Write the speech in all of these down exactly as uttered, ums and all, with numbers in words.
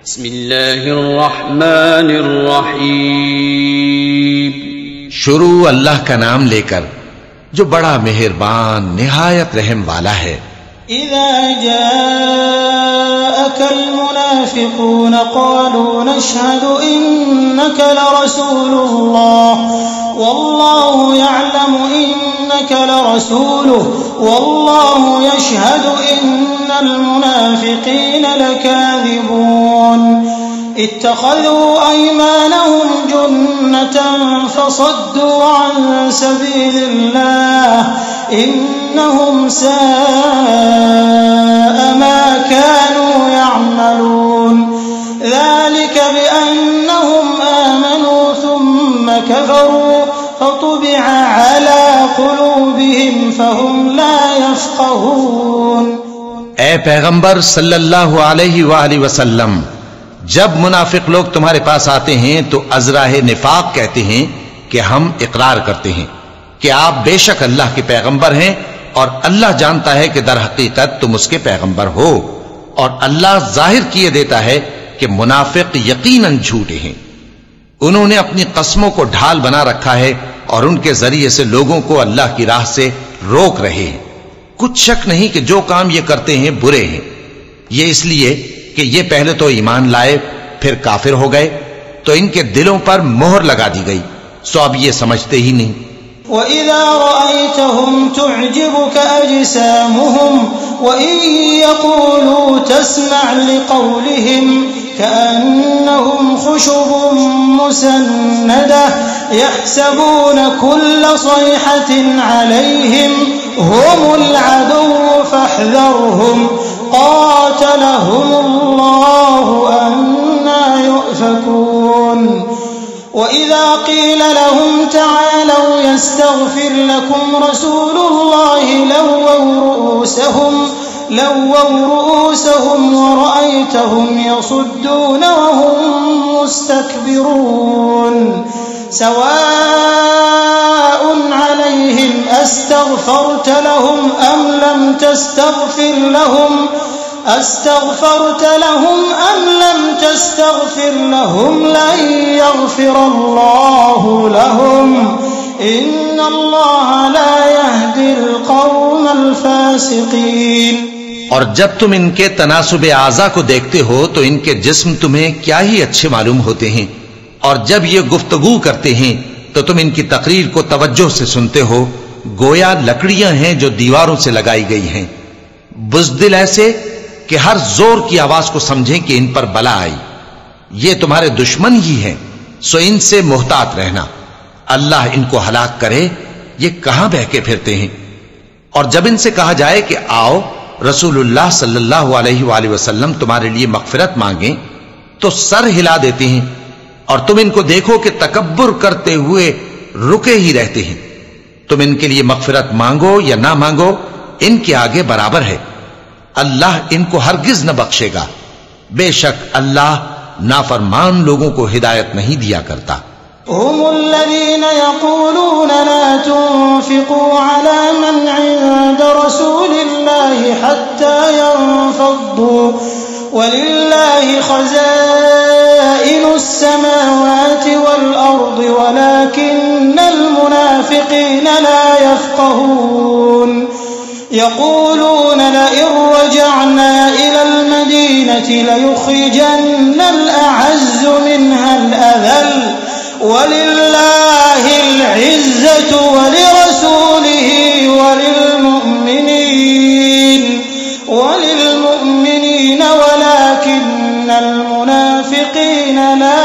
बिस्मिल्लाहिर्रहमानिर्रहीम। शुरू अल्लाह का नाम लेकर जो बड़ा मेहरबान निहायत रहम वाला है। इज़ा जाअकल मुनाफ़िक़ून क़ालू नशहदु इन्नका लरसूलुल्लाह वल्लाहु यअलमु इन्नका लरसूलुहु वल्लाहु यशहदु इन्नल मुनाफ़िक़ीन लकाज़िबून। इत्तख़ज़ू अयमानहुम जुन्नतन फ़सद्दू अन सबीलिल्लाह इन्नहुम साअ मा कानू यअमलून। ज़ालिक बिअन्नहुम आमनू सुम्म कफ़रू फ़तुबिअ अला क़ुलूबिहिम फ़हुम ला यफ़क़हून। ए पैगंबर सल्लल्लाहु अलैहि वालैहि वसल्लम, जब मुनाफिक लोग तुम्हारे पास आते हैं तो अज़राहे निफाक कहते हैं कि हम इकरार करते हैं कि आप बेशक अल्लाह के पैगंबर हैं, और अल्लाह जानता है कि दर हकीकत तुम उसके पैगंबर हो, और अल्लाह जाहिर किए देता है कि मुनाफिक यकीनन झूठे हैं। उन्होंने अपनी कस्मों को ढाल बना रखा है और उनके जरिए से लोगों को अल्लाह की राह से रोक रहे हैं। कुछ शक नहीं कि जो काम ये करते हैं बुरे हैं। ये इसलिए कि ये पहले तो ईमान लाए फिर काफिर हो गए, तो इनके दिलों पर मोहर लगा दी गई, सो अब ये समझते ही नहीं। वइज़ा रअयतहुम तुअजिबुक अजसामुहुम वइन यक़ूलू तस्मअ लिक़ौलिहिम कअन्नहुम खुशुबुम मुसन्नदह यहसबून कुल्ल सयहतिन अलैहिम हुमुल अदुव्वु फहज़रहुम क़ातलहुमुल्लाहु अन्ना युफ़कून। वइज़ा क़ील लहुम तआलौ यस्तग़फ़िर लकुम रसूलुल्लाहि लव्वौ रुऊसहुम लव्वौ रुऊसहुम वरअयतहुम यसुद्दून वहुम मुस्तकबिरून। सवाअन अलैहिम अस्तग़फ़रत लहुम अम लम तस्तग़फ़िर लहुम अस्तग़फ़रत लहुम अम लम तस्तग़फ़िर लहुम लन यग़फ़िरल्लाहु लहुम इन्नल्लाह ला यहदिल क़ौमल फ़ासिक़ीन। और जब तुम इनके तनासुब आज़ा को देखते हो तो इनके जिस्म तुम्हें क्या ही अच्छे मालूम होते हैं, और जब ये गुफ्तगू करते हैं तो तुम इनकी तकरीर को तवज्जो से सुनते हो, गोया लकड़ियां हैं जो दीवारों से लगाई गई हैं। बुज़दिल ऐसे कि हर जोर की आवाज को समझें कि इन पर बला आई। ये तुम्हारे दुश्मन ही हैं, सो इनसे मुहतात रहना। अल्लाह इनको हलाक करे, ये कहां बहके फिरते हैं। और जब इनसे कहा जाए कि आओ रसूलुल्लाह सल्लल्लाहु अलैहि वसल्लम तुम्हारे लिए मगफिरत मांगे, तो सर हिला देते हैं, और तुम इनको देखो कि तकब्बुर करते हुए रुके ही रहते हैं। तुम इनके लिए मगफिरत मांगो या ना मांगो, इनके आगे बराबर है। अल्लाह इनको हरगिज न बख्शेगा। बेशक अल्लाह नाफरमान लोगों को हिदायत नहीं दिया करता। हुमुल्लज़ीना यक़ूलूना ला तुन्फ़िक़ू अला मन इंद रसूलिल्लाहि हत्ता यंफ़द्दू वलिल्लाहि ख़ज़ाइनुस समावाति वल अर्दि वलाकिन्नल मुनाफ़िक़ीना ला यफ़क़हून। यक़ूलून लइन रजअना इलल मदीनति लयुख़रिजन्नल अअज़्ज़ु मिनहल अज़ल वलिल्लाहिल इज़्ज़तु वलिरसूलिहि वलिलमुअ्मिनीन वलिलमुअ्मिनीन वलाकिन्नल मुनाफ़िक़ीन ला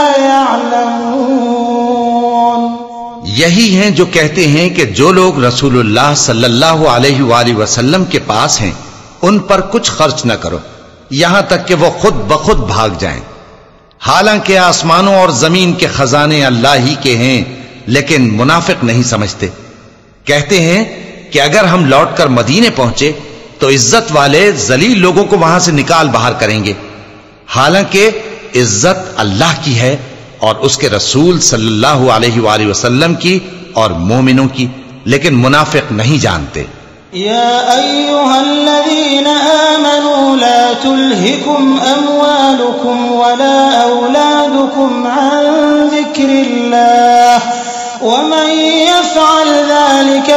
यअलमून। यही हैं जो कहते हैं कि जो लोग रसूलुल्लाह सल्लल्लाहु अलैहि वसल्लम के पास हैं उन पर कुछ खर्च न करो, यहां तक कि वो खुद बखुद भाग जाएं। हालांकि आसमानों और जमीन के खजाने अल्लाह ही के हैं, लेकिन मुनाफिक नहीं समझते। कहते हैं कि अगर हम लौटकर मदीने पहुंचे तो इज्जत वाले जलील लोगों को वहां से निकाल बाहर करेंगे। हालांकि इज्जत अल्लाह की है और उसके रसूल सल्लल्लाहु अलैहि वसल्लम की और मोमिनों की, लेकिन मुनाफिक नहीं जानते। या अय्युहल्लज़ीना आमनू ला तुल्हिकुम अमवालुकुम वला औलादुकुम अन ज़िक्रिल्लाह वमन यफ़अल ज़ालिक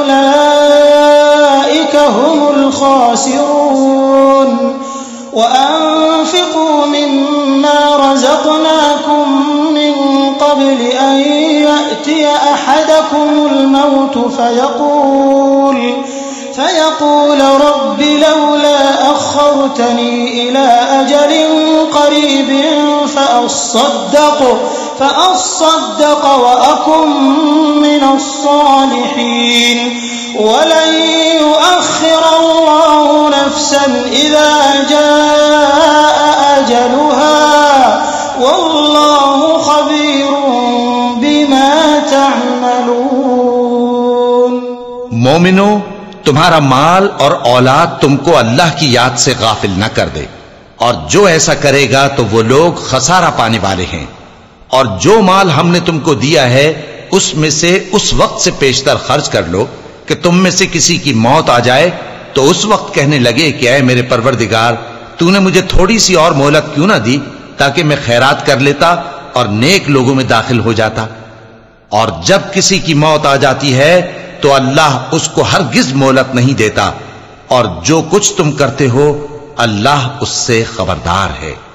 फ़उलाइक हुमुल ख़ासिरून वअन्फ़िक़ू मिम्मा रज़क़नाकुम मिन क़ब्ल अन यअतिय अहदकुमुल मौत फ़यक़ूल फ़यक़ूल रब्बि लौला अख़्ख़रतनी इला अजलिन क़रीबिन फ़अصدق फ़अصدق वअकुन मिनस्सालिहीन वलन युअख़्ख़िर अल्लाहु नफ़्सन इज़ा जाअ अजलुहा वल्लाहु ख़बीरुन बिमा तअमलून। मोमिनो, तुम्हारा माल और औलाद तुमको अल्लाह की याद से गाफिल न कर दे, और जो ऐसा करेगा तो वो लोग खसारा पाने वाले हैं। और जो माल हमने तुमको दिया है उसमें से उस वक्त से पेशतर खर्च कर लो कि तुम में से किसी की मौत आ जाए तो उस वक्त कहने लगे कि ऐ मेरे परवरदिगार, तूने मुझे थोड़ी सी और मोहलत क्यों ना दी ताकि मैं खैरात कर लेता और नेक लोगों में दाखिल हो जाता। और जब किसी की मौत आ जाती है तो अल्लाह उसको हरगिज मोहलत नहीं देता, और जो कुछ तुम करते हो अल्लाह उससे खबरदार है।